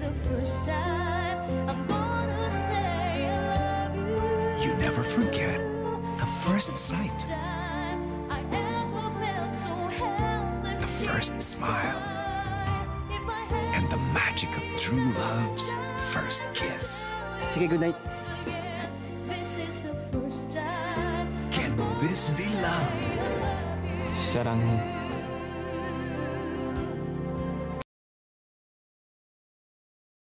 You never forget the first sight, the first smile, and the magic of true love's first kiss. Sige, good night. Can this be love? Sarang